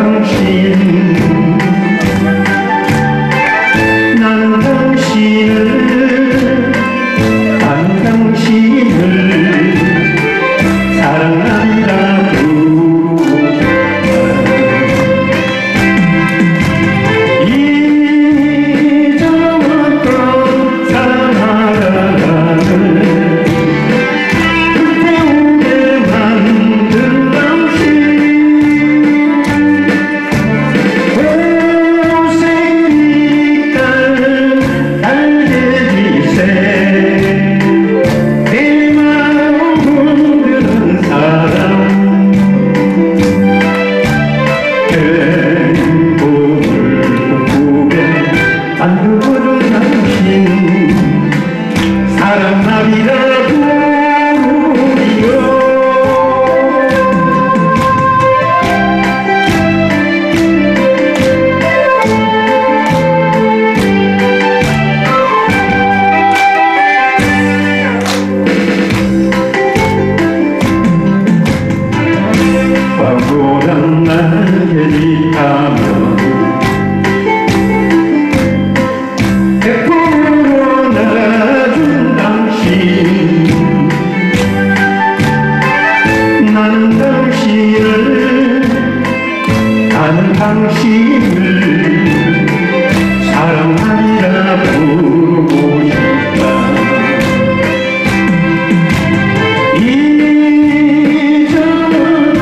당신 난 당신을 사랑한다고 잊어왔던 사랑을 불태우게 만든 당신 고생이니까 달래주세 안겨준 당신 사랑하리라 부르리요 광고란 날개 있다면 나는 당신을 사랑하리라 부르고 싶다 잊어버렸던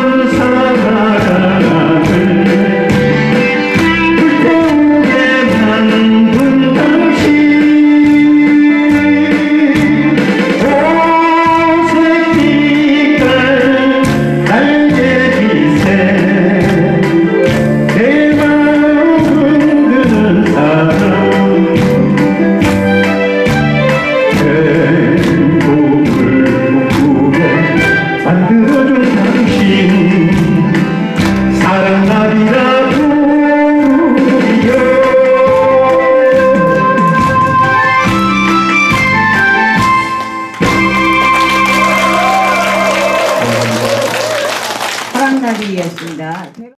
사랑을 불태우게 만든 당신 만들어준 당신 사랑하리라 부르리요 사랑나비였습니다.